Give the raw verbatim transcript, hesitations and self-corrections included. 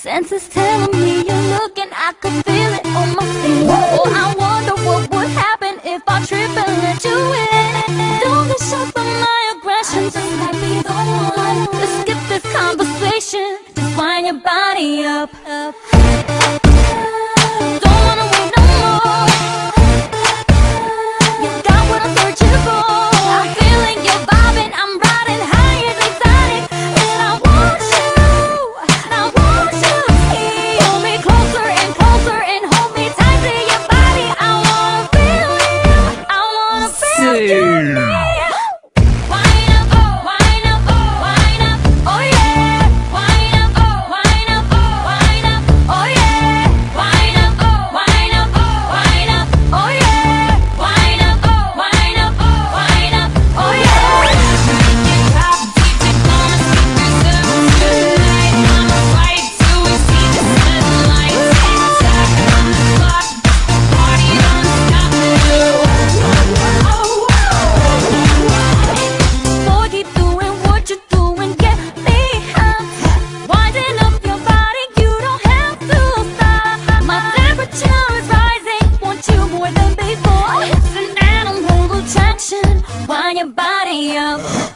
Senses telling me you're looking, I could feel it on my feet. Oh, I wonder what would happen if I trip and let you in. Don't get shocked by my aggression, just might be the one. Let's skip this conversation, just wind your body up, up. Don't wanna wait no more. You got what I'm searching for. I'm feeling you vibing, I'm riding high and exotic, and I want you, I want you here. Pull me closer and closer and hold me tight to your body. I wanna feel you, I wanna feel you. Wind up, oh, wind up, oh, wind up, oh yeah. Wind up, oh, wind up, oh, wind up, oh yeah. Wind up, oh, wind up, oh, wind up, oh yeah. Wind up, oh, wind up, oh, wind up, oh yeah. Make it pop, D J gonna speak this up tonight. I'ma fight till we see the sunlight. Tick tock on the clock, party don't stop. Boy, keep doing what you're doing, get me up. Winding up your body, you don't have to stop. My temperature is rising, want you more than before. It's an animal attraction, wind your body up.